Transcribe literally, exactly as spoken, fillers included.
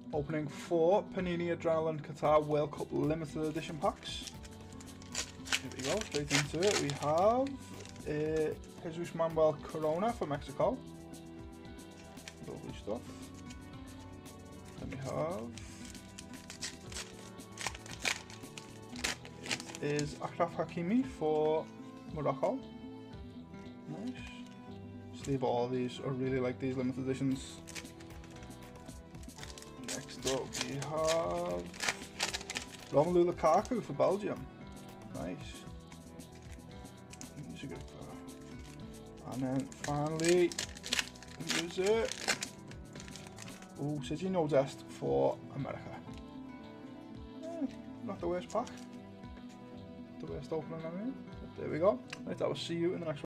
Opening four Panini Adrenalyn Qatar World Cup limited edition packs. Here we go, straight into it. We have uh, Jesus Manuel Corona for Mexico. Lovely stuff. Then we have it is Achraf Hakimi for Morocco. Nice. Just leave all these. I really like these limited editions. Next up we have Romelu Lukaku for Belgium. Nice. He's a good player. And then finally, who is it? Oh, Sergio Dest for America. Eh, not the worst pack. The worst opening, I mean. But there we go. Right, I will see you in the next one.